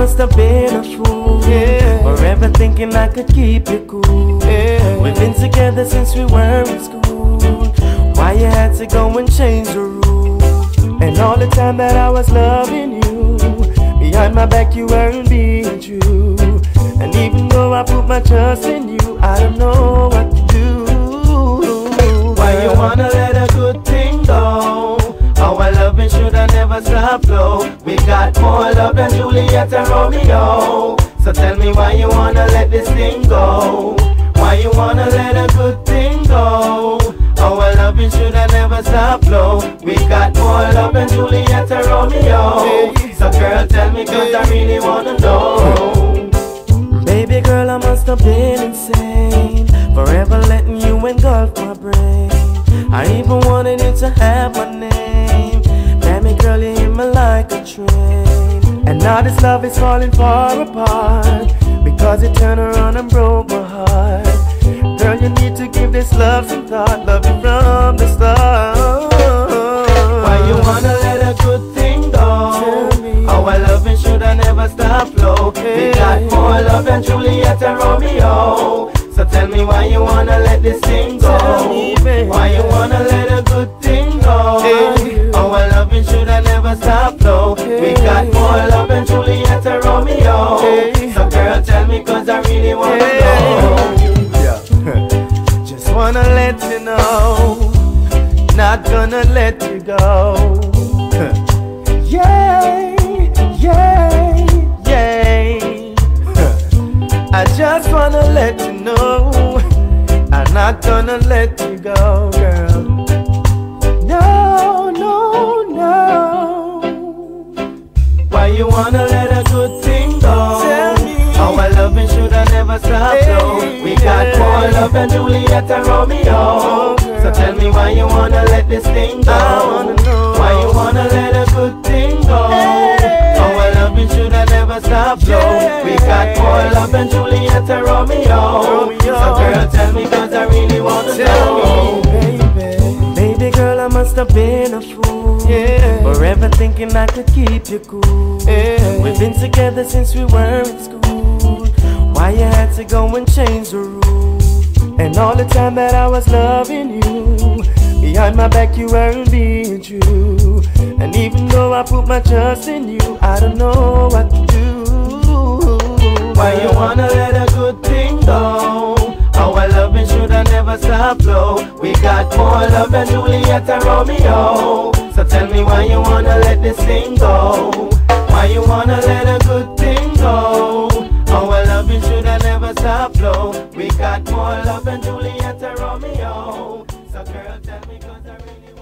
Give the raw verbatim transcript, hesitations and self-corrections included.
must have been a fool, yeah. Forever thinking I could keep you cool, yeah. We've been together since we were in school. Why you had to go and change the rules? And all the time that I was loving you, behind my back you weren't being true. And even though I put my trust in you, I don't know what to do. Why you wanna let a good thing go? Our loving should have never stopped flow. We got more love than Juliet and Romeo. So tell me why you wanna let this thing go? Why you wanna let a good thing go? Our loving should have never stopped flow. We got more love than Juliet and Romeo. So girl, tell me, cause I really wanna know. Baby girl, I must have been insane, forever letting you engulf my brain. I even wanted you to have my name. Damn it, girl, you hit me like a train. And now this love is falling far apart, because you turned around and broke my heart. Girl, you need to give this love some thought. Love you from the start. Why you wanna let a good thing go? Our loving should have never stopped flow. We got more love than Juliet and Romeo. So tell me why you wanna let this thing go? Why you wanna let a good thing go? Our loving should have never stopped flow. We got more love than Juliet and Romeo. So girl, tell me, cause I really wanna know. Just wanna let you know, not gonna let you go. Yeah, yeah, yeah. I just wanna let you know, I'm not gonna let you go, girl. No, no, no. Why you wanna let a good thing go? Tell me. Our loving should have never stopped flow. We got more love than Juliet and Romeo. So tell me why you wanna let this thing go? Why you wanna let a good thing go? Our loving should have never stopped flow. We got more love than Juliet and Romeo. So girl, tell me, cause I really wanna know. Baby, baby girl, I must have been a fool, yeah. Forever thinking I could keep you cool, yeah. We've been together since we were in school. Why you had to go and change the rules? And all the time that I was loving you, behind my back you weren't being true. And even though I put my trust in you, I don't know what to do. Why you wanna let a good thing go? Our loving should have never stopped flow. We got more love than Juliet and Romeo. So tell me why you wanna let this thing go? Why you wanna let a good thing go? Our loving should have never stopped flow. We got more love than Juliet and Romeo. So girl, tell me, cause I really